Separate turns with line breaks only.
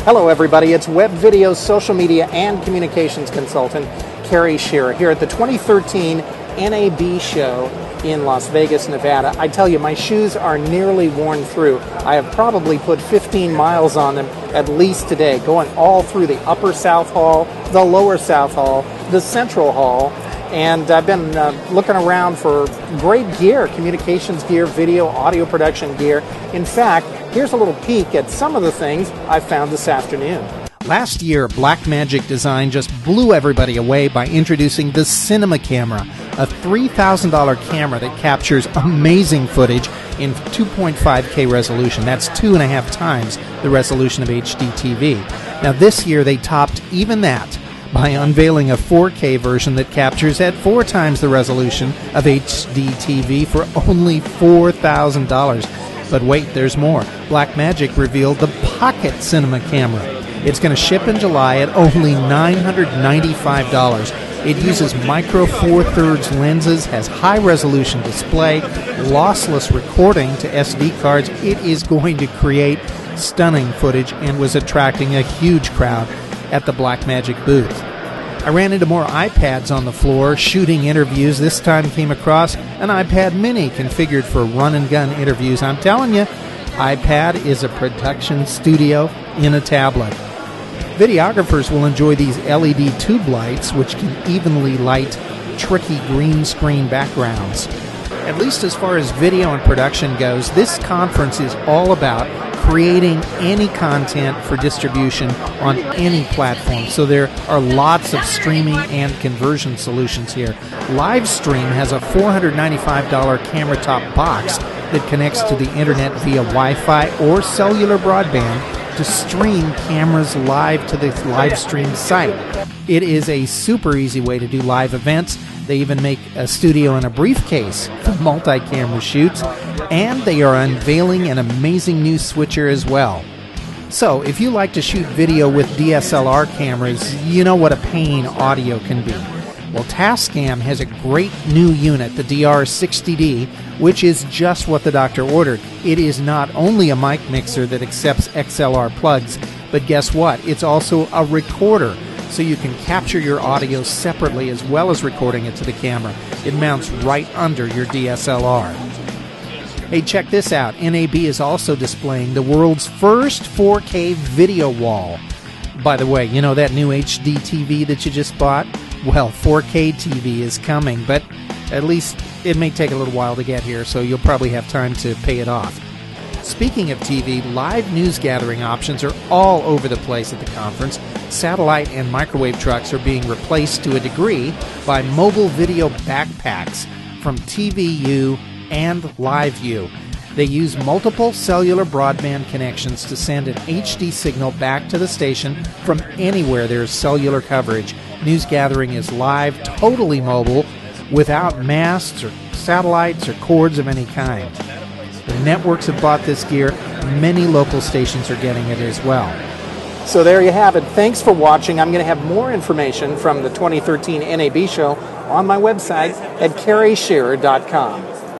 Hello everybody, it's web video, social media, and communications consultant Kerry Shearer here at the 2013 NAB show in Las Vegas, Nevada. I tell you, my shoes are nearly worn through. I have probably put 15 miles on them at least today, going all through the upper South Hall, the lower South Hall, the Central Hall, and I've been looking around for great gear, communications gear, video, audio production gear. In fact, here's a little peek at some of the things I found this afternoon. Last year, Blackmagic Design just blew everybody away by introducing the Cinema Camera, a $3,000 camera that captures amazing footage in 2.5K resolution. That's 2.5 times the resolution of HD TV. Now this year they topped even that by unveiling a 4K version that captures at 4 times the resolution of HD TV for only $4,000. But wait, there's more. Blackmagic revealed the Pocket Cinema Camera. It's going to ship in July at only $995. It uses micro Four Thirds lenses, has high-resolution display, lossless recording to SD cards. It is going to create stunning footage and was attracting a huge crowd at the Blackmagic booth. I ran into more iPads on the floor shooting interviews. This time came across an iPad mini configured for run-and-gun interviews. I'm telling you, iPad is a production studio in a tablet. Videographers will enjoy these LED tube lights, which can evenly light tricky green screen backgrounds. At least as far as video and production goes, this conference is all about creating any content for distribution on any platform. So there are lots of streaming and conversion solutions here. Livestream has a $495 camera top box that connects to the internet via Wi-Fi or cellular broadband to stream cameras live to the Livestream site. It is a super easy way to do live events. They even make a studio in a briefcase for multi-camera shoots, and they are unveiling an amazing new switcher as well. So, if you like to shoot video with DSLR cameras, you know what a pain audio can be. Well, Tascam has a great new unit, the DR60D, which is just what the doctor ordered. It is not only a mic mixer that accepts XLR plugs, but guess what? It's also a recorder, so you can capture your audio separately as well as recording it to the camera. It mounts right under your DSLR. Hey, check this out. NAB is also displaying the world's first 4K video wall. By the way, you know that new HD TV that you just bought? Well, 4K TV is coming, but at least it may take a little while to get here, so you'll probably have time to pay it off. Speaking of TV, live news gathering options are all over the place at the conference. Satellite and microwave trucks are being replaced to a degree by mobile video backpacks from TVU and LiveU. They use multiple cellular broadband connections to send an HD signal back to the station from anywhere there is cellular coverage. News gathering is live, totally mobile, without masts or satellites or cords of any kind. The networks have bought this gear. Many local stations are getting it as well. So there you have it. Thanks for watching. I'm going to have more information from the 2013 NAB show on my website at kerryshearer.com.